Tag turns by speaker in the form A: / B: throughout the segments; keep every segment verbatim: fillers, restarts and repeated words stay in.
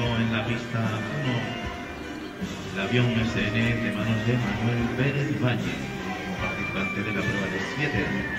A: en la pista uno, el avión S N de manos de Manuel Pérez Valle, participante de la prueba de siete años.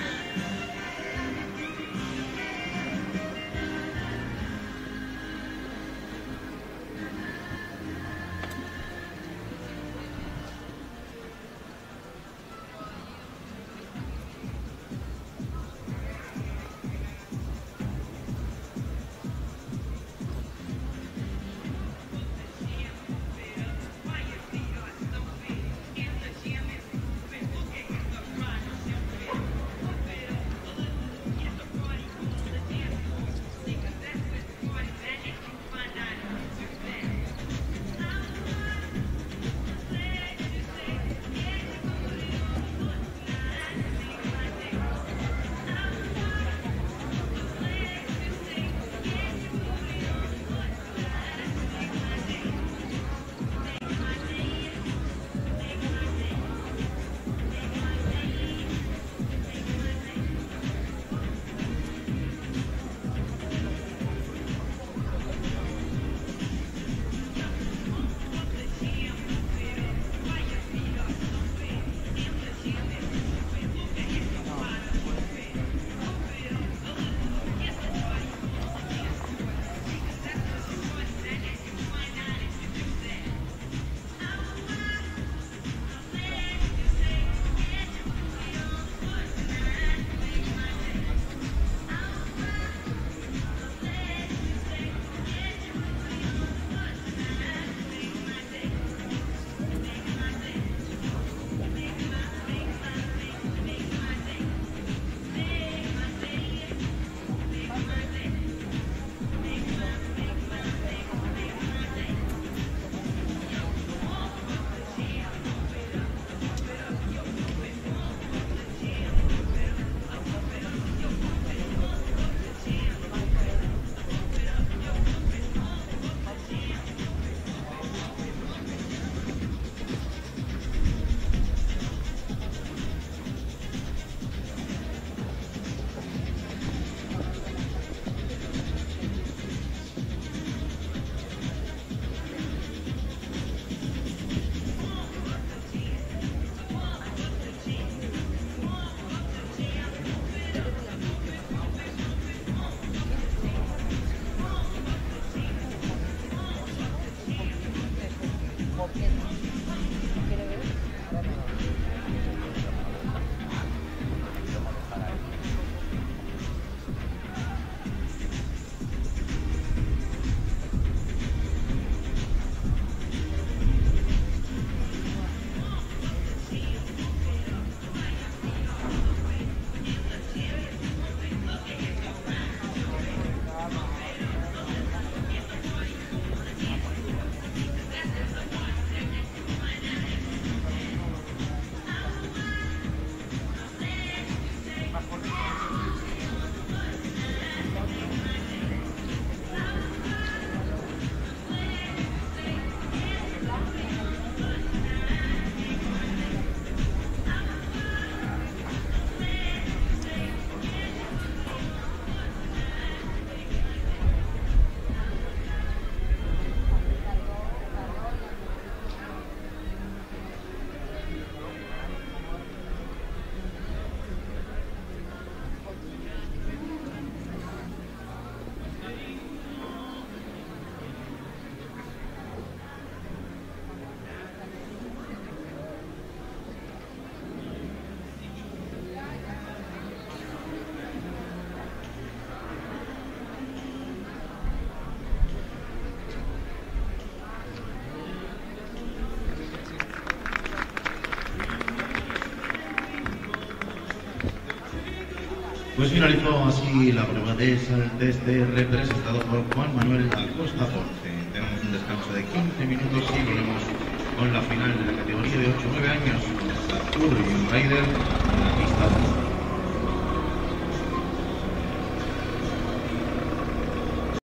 B: Pues finalizó así la prueba de salteste representado por Juan Manuel Acosta Ponce. Tenemos un descanso de quince minutos y volvemos con la final de la categoría de ocho a nueve años, Arturo y un Rider en la pista.